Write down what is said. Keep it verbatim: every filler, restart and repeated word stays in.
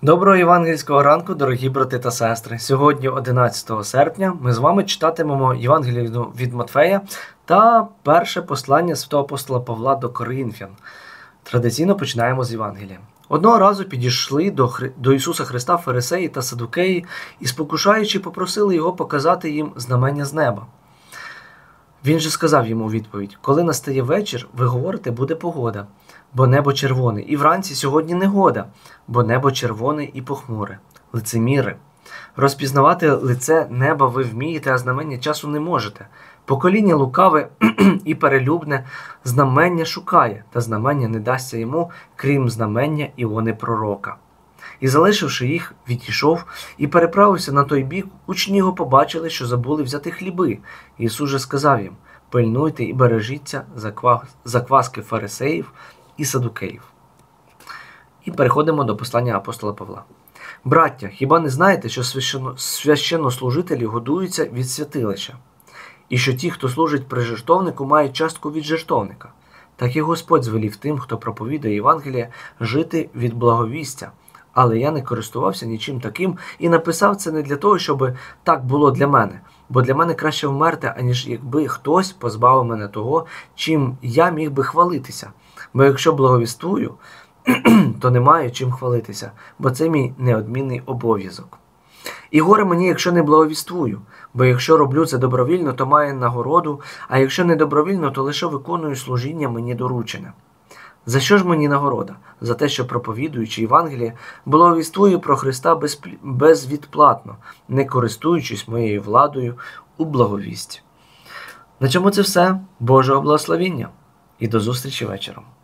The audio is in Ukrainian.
Доброго євангельського ранку, дорогі брати та сестри. Сьогодні, одинадцятого серпня, ми з вами читатимемо Євангеліє від Матфея та перше послання святого апостола Павла до Коринфян. Традиційно починаємо з Євангелія. Одного разу підійшли до, Хри... до Ісуса Христа фарисеї та садукеї і, спокушаючи, попросили Його показати їм знамення з неба. Він же сказав йому у відповідь: «Коли настає вечір, ви говорите, буде погода, бо небо червоне, і вранці сьогодні негода, бо небо червоне і похмуре». Лицеміри. Розпізнавати лице неба ви вмієте, а знамення часу не можете. Покоління лукаве і перелюбне знамення шукає, та знамення не дасться йому, крім знамення Іони пророка. І, залишивши їх, відійшов і переправився на той бік. Учні його побачили, що забули взяти хліби. Ісус же сказав їм: «Пильнуйте і бережіться закваски фарисеїв і садукеїв». І переходимо до послання апостола Павла. «Браття, хіба не знаєте, що священно... священнослужителі годуються від святилища? І що ті, хто служить при жертовнику, мають частку від жертовника? Так і Господь звелів тим, хто проповідує Євангеліє, жити від благовістя. Але я не користувався нічим таким і написав це не для того, щоб так було для мене. Бо для мене краще вмерти, аніж якби хтось позбавив мене того, чим я міг би хвалитися. Бо якщо благовістую, то не маю чим хвалитися, бо це мій неодмінний обов'язок. І горе мені, якщо не благовіствую, бо якщо роблю це добровільно, то маю нагороду, а якщо не добровільно, то лише виконую служіння мені доручене. За що ж мені нагорода? За те, що, проповідуючи Євангеліє, благовіствую про Христа безвідплатно, не користуючись моєю владою у благовісті». На цьому це все. Божого благословіння і до зустрічі вечором.